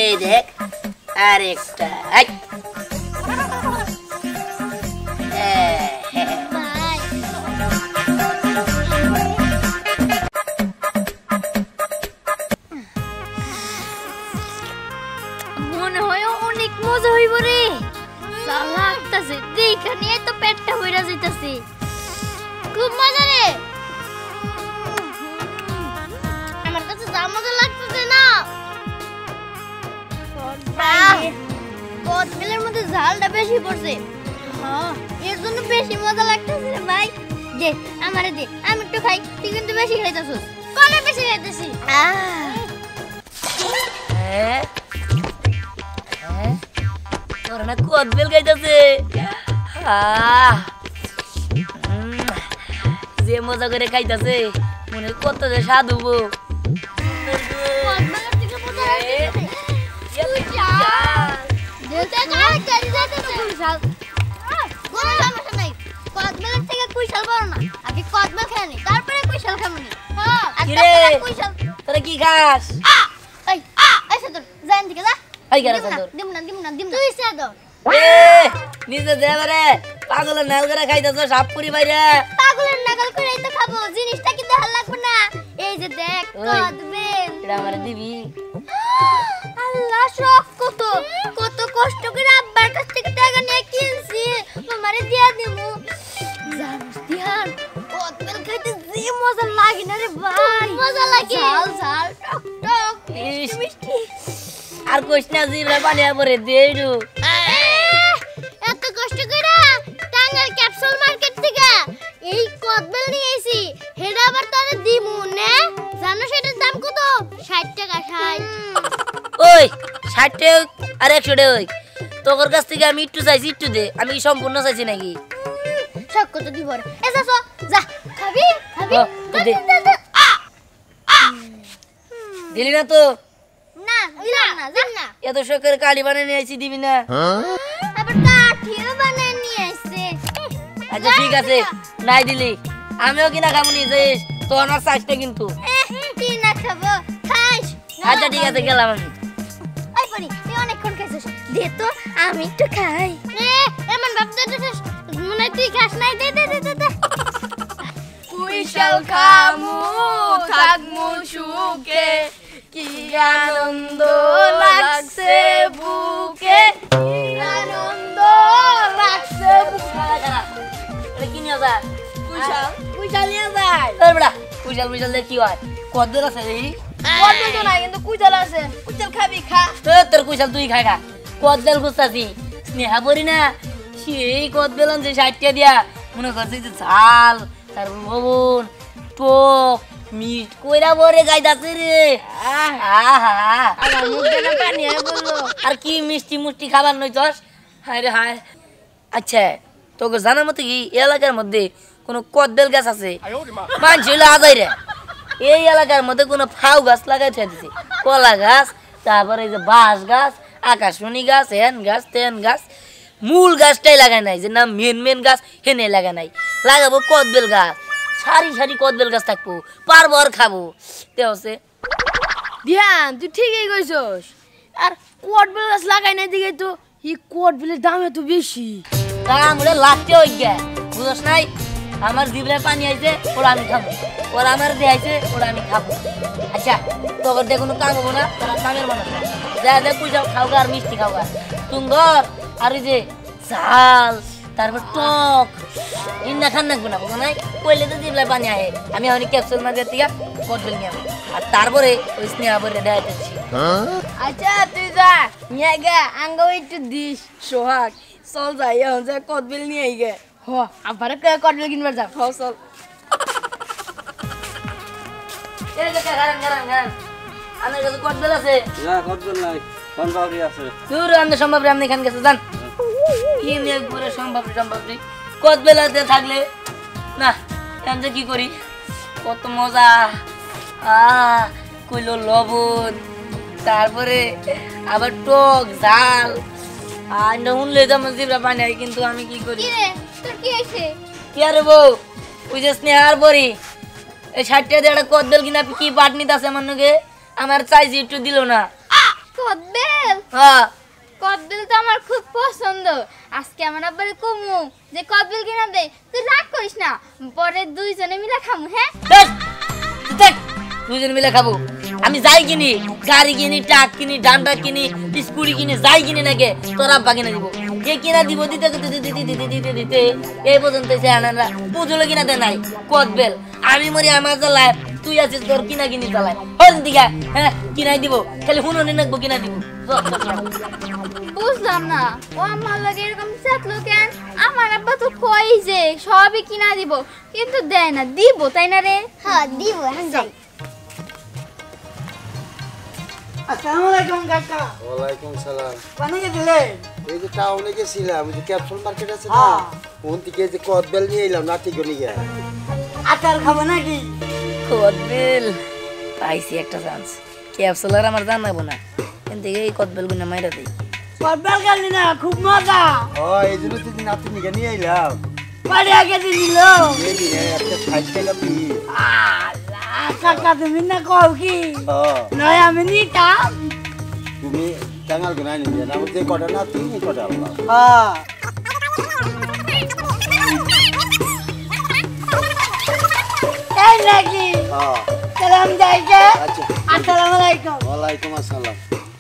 এই দেখ আরেকটা মনে হয় অনেক মজা হইব রে লাগতাছে দেখা নিয়ে তো পেটটা ভইরা যাইতাছে খুব মজা রে আমার কাছে যা মজা লাগতেছে না কদবেলের মধ্যে ঝালটা বেশি পড়ছে এর জন্য বেশি মজা লাগতেছে রে ভাই দে আমারে দে আমি একটু খাই তুই কিন্তু বেশি খাইতাছস কোনে বেশি খাইতাছি তোরা না কদবেল খাইতাছে যে মজা করে খাইতাছে মনে কত যে স্বাদ হবো তোরা কি খাস নিজে দেবারে পাগলের নাল করে খাইতেছ সাপুরি বাইরে পাগলের নাগাল করেই তো খাবো জিনিসটা কি দেখার লাগবে না এই যে দেখ কদবেল এটা আমারে দিবি আল্লাহ শখ কত কত কষ্ট করে আব্বার কাছ থেকে টাকা নিয়ে কিনছি তোমারে দিয়া দেবো জানিস দিহান কদবেল খাইতে যে মজা লাগে না রে ভাই মজা লাগে ঝাল ঝাল টক টক মিষ্টি মিষ্টি আর কইস না জিভরে পানি পড়ে দেইরু এত কষ্ট করে টাঙ্গাইল ক্যাপসুল মার্কেট থেকে এই কদবেল নিয়ে আইছি হেডা আবার তোরে দিমু নে জানো সেটার দাম কত 60 টাকা 60 ওই 60 টাকা আর 100 টাকা ওই তোর কাছ থেকে আমি একটু চাইছি একটু দে আমি সম্পূর্ণ চাইছি নাকি সব কত দিব রে এসা যা খাবি খাবি দে দিলি না তো না দিলাম না জান না এত শখের কালি বানিয়ে নিয়ে আইছি দিবি না আবার কাঠিও বানিয়ে নিয়ে আইছে আচ্ছা ঠিক আছে নাই দিলি আমিও কিনা খাবো নি যাইস তো আমার চাইতে কিন্তু কি না খাবো খাইস আচ্ছা ঠিক আছে গেলাম আমি ওই পরি তুই অনেকক্ষণ খাইছিস দে তো আমি একটু খাই এমন ভাবতে মনে তুই খাস নাই দে দে দে দে কুইশাল খামু থাকমু সুখে কি আনন্দ লাগছে বুকে আনন্দ লাগছে এটা কি নিয়ে যায় কুইশাল কুইশাল নিয়ে যায় তোর বড়া কুইশাল কুইশাল কি হয় কদবেল আছে রে কদবেল তো নাই কিন্তু কুইশাল আছে কুইশাল খাবি খা তোর কুইশাল তুই খাই খা কদবেল খুঁজতাছি স্নেহা পরি না সেই কদবেল আনছে 60 টাকা দিয়া মনে করছে যে ঝাল তারপর লবণ টক মিট কইরা বরে গাইতাছে রে আহা আমার মুখে না পানি আয় বললো আর কি মিষ্টি মুষ্টি খাবার নইছস হায় রে হায় আচ্ছা তোকে জানার মতে কি এই এলাকার মধ্যে কোনো কদবেল গাছ আছে মানুষ হইলো আজাই রে এই এলাকার মধ্যে কোনো ফাউ গাছ লাগাই দিছে কলা গাছ তারপরে এই যে বাঁশ গাছ আকাশমণি গাছ হেন গাছ তেন গাছ মূল গাছটাই লাগাই নাই যে না মেন গাছ হেনে লাগা নাই লাগাবো কদবেল গাছ সারি সারি কদবেল গাছ থাকবো পারবো আর খাবো তে হচ্ছে ধ্যান তুই ঠিকই কইছস আর কদবেল গাছ লাগাই না দিকে তো এই কদবেলের দাম এত বেশি দাম ওরে লাগতে হই গে বুঝছ নাই আমার জিভে পানি আইছে ওরা আমি খাবো ওরা আমার দিয়ে আইছে ওরা আমি খাবো আচ্ছা তোর দিয়ে কোনো কাম হবো না তোরা কামের মানুষ না যা যা পুজাও খাওগা আর মিষ্টি খাওগা তুঙ্গর আর ওই যে ঝাল তারপর টক ইন্না খান নাকবো না বুঝো নাই কইলে তো জিভে পানি আহে আমি অনেক ক্যাপসুল মার্কেট থেকে কদবেল নিয়ে আসবো আর তারপরে ওই স্নেহা বলে দেখাইতেছি আচ্ছা তুই যা নিয়ে গে আঙ্গো একটু দিস সোহাগ চল যাই এখন যা কদবেল নিয়ে গে হ আবার কদবেল কিনবার যা হ চল এই যে গারান গারান গারান আমার কাছে কদবেল আছে না কদবেল নাই সম্ভাবরি আছে দূর আমনে সম্ভব আমনে খান গেছে জান কি নিয়ে পুরো সম্ভব কদবেল আছে থাকলে না আমি কি করি কত মজা কইলো লবণ তারপরে আবার টক ঝাল আর শুনলে তো আমার জিভে পানি হয় কিন্তু আমি কি করি কি রে তোর কি হইছে কি আর বউ ওই যে স্নেহার বড়ি এই 60 টাকা দিয়ে একটা কদবেল কিনা কি পাট নিতে আছে আমার নগে আমার চাইছি একটু দিল না কদবেল হ্যাঁ কদবেল তো আমার খুব পছন্দ। আজকে আমার আব্বারে কমু যে কদবেল কিনা দে, তুই রাগ করিস না, পরে দুইজনে মিলে খামু। হ্যাঁ দেখ দেখ দুজন মিলে খাবো। আমি যাই কিনি, গাড়ি কিনি, ট্রাক কিনি, ডান্ডা কিনি, স্কুটি কিনি, যাই কিনি নাকি তোর আব্বা কিনে দিব। এ কিনা দিব দিতে দিতে দিতে দিতে দিতে দিতে এই পর্যন্ত সে আনারা পুজোলে কিনা দেয় নাই কদবেল। আমি মরি আমার জ্বালায়, তুই আছিস তোর কিনা কিনি জ্বালায়। হল দিঘা হ্যাঁ কিনাই দিব, খালি হুননি নাকবো কিনা দিব। বুঝলাম না, ও আমার লাগে এরকম চাতলো কেন? আমার আব্বা তো কই যে সবই কিনা দিব, কিন্তু দেয় না। দিব তাই না রে? হ্যাঁ দিব। এখন যাই। আসসালামু আলাইকুম কাকা। ওয়ালাইকুম সালাম। কোনে গেছিলেন? এই যে টাউনে গেছিলাম, ওই যে ক্যাপসুল মার্কেট আছে না, ওখান থেকে যে কদবেল নিয়ে এলাম নাটি করে নিয়ে। আচার খাবো নাকি? কদবেল পাইছি একটা চান্স, ক্যাপসুলার আমার জানাবো না, কিন্তু এই কদবেল গুনা মাইরা দেই। কদবেল খালি না, খুব মজা। ও এই জন্য তো নাতি নিয়ে নিয়ে এলাম। বাড়ি আগে দিল। এই নিয়ে একটা 60 টাকা পিস। আল্লাহ কাকা তুমি না কও কি? হ্যাঁ নয় আমি নিতাম। তুমি টাঙ্গাল গুনাই নিয়ে না, যে কটা না তুমি কটা আল্লাহ। হ্যাঁ এই নাকি? হ্যাঁ সালাম যাইকে। আচ্ছা আসসালামু আলাইকুম। ওয়ালাইকুম আসসালাম।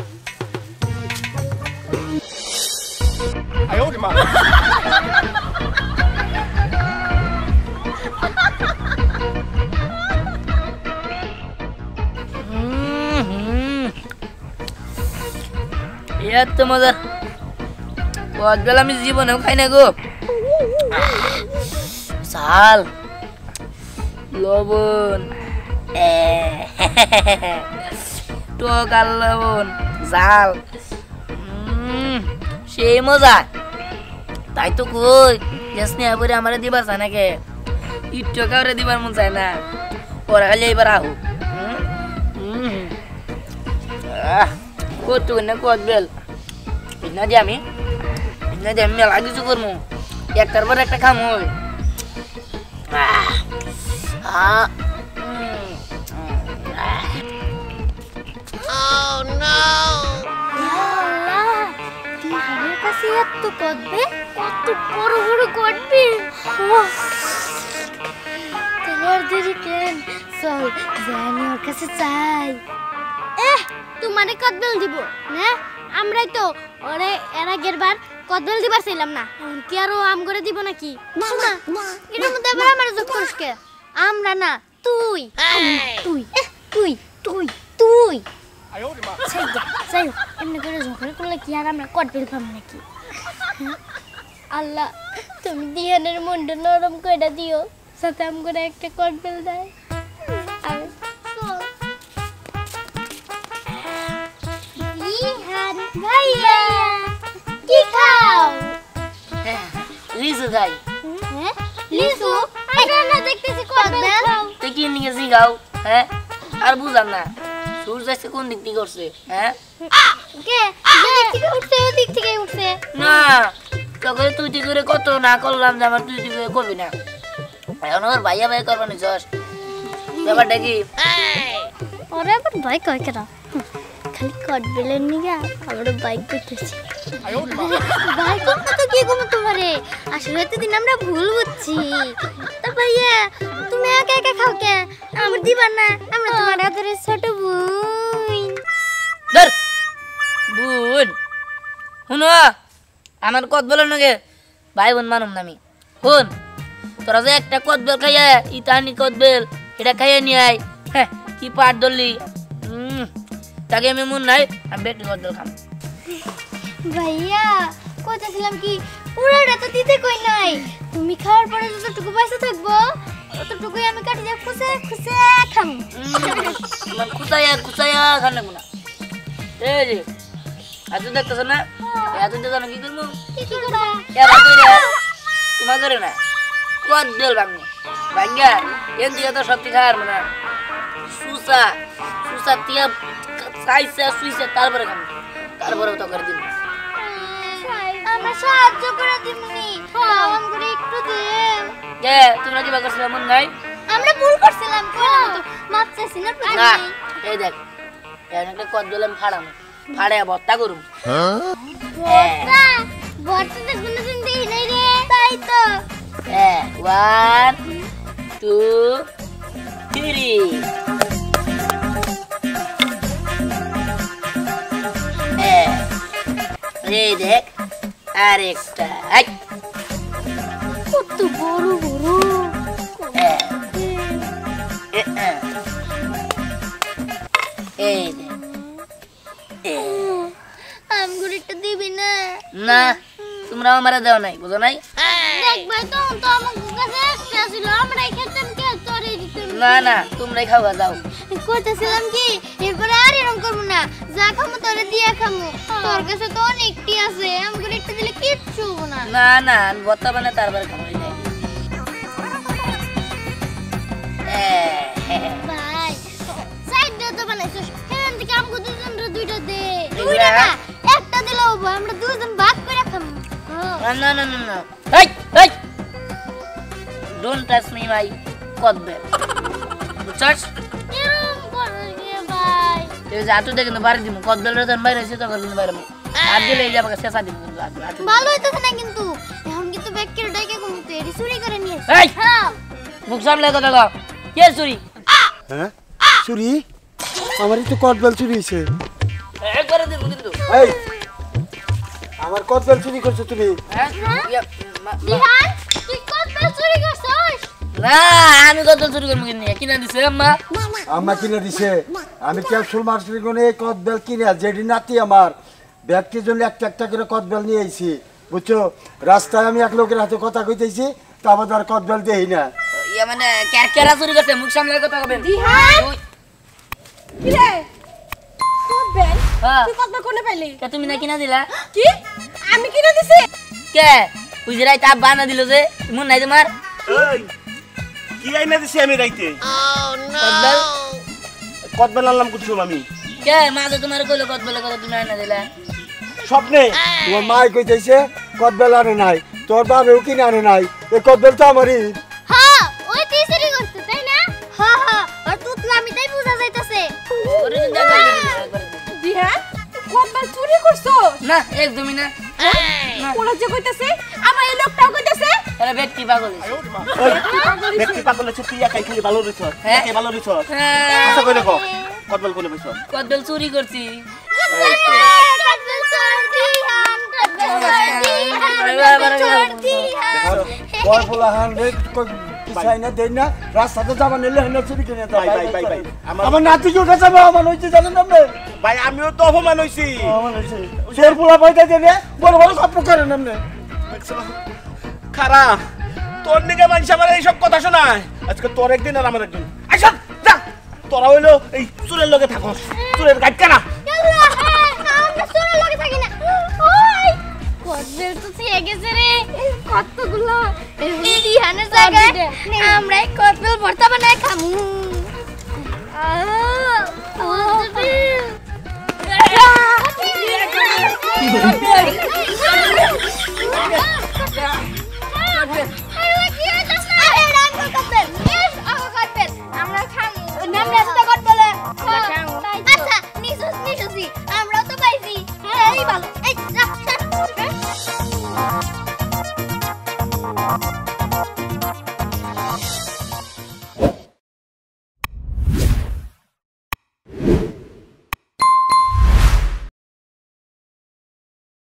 এত মজার কদবেল আমি জীবনেও খাই না গো। ঝাল লবণ টক আর লবণ ঝাল সেই মজা। তাই তো কই যে স্নেহ করে আমার দিবার চায় নাকি, ইট্টো কাউরে দিবার মন চায় না, পরে খালি এবার আহু কত না কদবেল না দিয়ে আমি মেলা কিছু করবো, একটার পর একটা খামো। আমার কাছে এত কদবে, কত বড় বড় কদবে। তোমার দেরি কেন? চল জানি ওর কাছে চাই। তোমারে কদবেল দিব না? আমরাই তো ওরে এর আগের বার কদবেল দিবার চাইলাম না, কি আরো আম করে দিব নাকি? না এটার মধ্যে আবার আমার যোগ করিস কে? আমরা না, তুই তুই তুই তুই তুই যাই হোক, এমনি করে ঝগড়া করলে কি আর আমরা কদবেল পাবো নাকি? আল্লাহ তুমি দিহানের মনটা নরম করে দিও, সাথে আম করে একটা কদবেল দেয়। ভাইয়া কি খাও? লিচু খাই। লিচু? এটা না দেখতেছি কদবেল। তো কি নিয়ে জিগাও হ্যাঁ? আর বুঝলাম না সূর্য আজকে কোন দিক থেকে উঠছে হ্যাঁ? কে দিক থেকে উঠছে? ওই দিক থেকে উঠছে না তখন তুই তুই করে কত না করলাম যে আমার তুই তুই করে করবি না, এখন ওর ভাইয়া ভাই করবা নি জস ব্যাপারটা কি? ওরে আবার বাইক কয় কেন? খালি কদবেলের নিগা আমার বাইক করতেছি। বাইক করতে তো কি কম তোমারে, আসলে এতদিন আমরা ভুল বুঝছি। তা ভাইয়া তুমি একা একা খাও কে? আমার দিবা না? আমরা তোমার আদরের ছোট বোন। ধর বোন শুনো, আমার কদবেলের নাকি ভাই বোন মানুম না আমি। শুন তোরা যে একটা কদবেল খাইয়া ইতানি কদবেল এটা খাইয়া নিয়ে আয়, হ্যাঁ কি পাট ধরলি তাকে আমি মন নাই, আমি বেটি কদবেল খাম। ভাইয়া কইতেছিলাম কি পুরোটা তো দিতে কই নাই, তুমি খাওয়ার পরে যতটুকু পয়সা থাকবো ততটুকুই আমি কাটি যা খুশে খুশে খাম। খুচাইয়া খুচাইয়া খান লাগবো না। এই যে এত দেখতেছ না, এত দেখো কি করবো? কি কি করবা? তোমার করে না কদবেল ভাঙবো ভাঙ্গা এন দিকে তো সত্যি খাওয়ার না, সুসা সুসা তিয়া চাইছে সুইছে তারপরে খাবো, তারপরে তো করে দিব। আমরা সাহায্য করে দিমনি, আম করে একটু দে। তোমরা কি করছিলে মন নাই? আমরা ভুল করছিলাম, কইলাম তো মাপ চাইছি না না প্রথমে। এই দেখ একটা কদবেল আমি ফাড়াম, ফাড়ে ভর্তা করুম ভর্তা ভর্তা তো কোনোদিন দেখি নাই রে তাই তো 1 2 3 এই দেখ আরেকটা কত বড় বড় এই দেখ আমগুলিটা দিবি না না তোমরা আমারে দাও নাই বুঝো নাই দেখ ভাই তো আমার কাছে একটা ছিল আমরা খেতাম কে তোরে দিতাম না না তোমরাই খাওয়া যাও কইতেছিলাম কি এরপরে আর এরকম করবো না যা খামো তোরে দিয়া খামো তোর কাছে তো অনেকটি আছে আমগুলি একটা দিলে কিচ্ছু হবো না না না ভর্তা বানায় তারপরে খাওয়াই যায় ভাই সাইড দে তো বানাইছস হেন থেকে আমগো দুইটা দে এগুলা? দুইটা না একটা দিলেও হবো আমরা দুইজন ভাগ করে খামো না না না না এই এই ডোন্ট টাচ মি মাই কদবেল বুঝছস এরকম করো রে ভাই এই যে আটু দেখে বাড়ি দিমু কদবেল রেজন বাইরে এসে তখন কিন্তু বাইরে আর দিলে এই যাবে শেষা দিমু কিন্তু আটু ভালো হইতেছে না কিন্তু এখন কিন্তু ব্যাকটের ডাইকে কমতে এরি চুরি করে নিয়ে এই হ্যাঁ মুখ সামলে কথা কও কে চুরি হ্যাঁ চুরি আমারই তো কদবেল চুরি হয়েছে একবারে দিমু কিন্তু এই আমার কদবেল চুরি করছো তুমি হ্যাঁ দিহান তুই কত চুরি করছস না আমি কদবেল চুরি করব কিনে কিনা দিছে আম্মা আম্মা কিনে দিছে আমি ক্যাপসুল মার্কেটে কোনে কদবেল কিনে যেটি নাতি আমার ব্যক্তির জন্য একটা একটা করে কদবেল নিয়ে আইছি বুঝছো রাস্তায় আমি এক লোকের হাতে কথা কইতেছি তা আমাদের আর কদবেল দেই না ইয়া মানে কেরকেরা চুরি করছে মুখ সামলে কথা কবেন দিহান কি রে কদবেল হ্যাঁ তুই কদবেল কোনে পেলি কে তুমি না কিনা দিলা কি আমি কিনে দিছি কে উজরাই তাপ বানা দিল যে মন নাই তোমার এই কি আইনা দিছি আমি রাইতে কদবেল কদবেল আনলাম কুছুম আমি কে মাঝে তোমার কইলো কদবেল কথা তুমি আনা দিলা স্বপ্নে তোমার মাই কইতেছে কদবেল আনে নাই তোর বাবেও কিনে আনে নাই এই কদবেল তো আমারই হ্যাঁ ওই তুই চুরি করছিস তাই না হ্যাঁ হ্যাঁ আর তুতলামি তাই বুঝা যাইতাছে ওরে কিন্তু একবার দিবি, দিহান কদবেল চুরি করছস না একদমই না ওরা যে কইতাছে আমার এই লোকটাও কইতাছে আরে ব্যক্তি পাগল হইছে। ব্যক্তি পাগল আছে তুই একাই খালি ভালো রইছ হ্যাঁ। একাই ভালো রইছ হ্যাঁ, আচ্ছা কই দেখো কদবেল কোনে পাইছ কদবেল চুরি করছি বয় পোলা হান রে চাই না দেই না রাস্তাতে যাবা নিলে হেন চুরি কিনে দাও ভাই, ভাই, ভাই, আমার নাতি কি উঠে যাবে আমার হইছে জানেন আপনি ভাই আমিও তো অপমান হইছি আমার হইছে শের পোলা পয়সা দেবে বড় বড় সব করেন আপনি খারা তোর নিকে মানুষ আমার এইসব কথা শোনায় আজকে তোর একদিন আর আমার একদিন আইসা যা তোরা হইলো এই চুরের লগে থাকস চুরের গাইড কেনা কতগুলো দিহানের জায়গায় আমরা কতগুলো ভর্তা বানায় খামু আহ